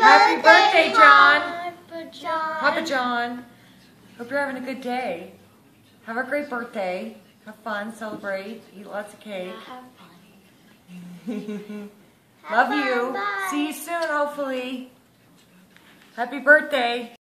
Happy birthday, John. Papa John. Papa John. Hope you're having a good day. Have a great birthday. Have fun, celebrate, eat lots of cake. Have fun. Love Have you. fun, bye. See you soon, hopefully. Happy birthday.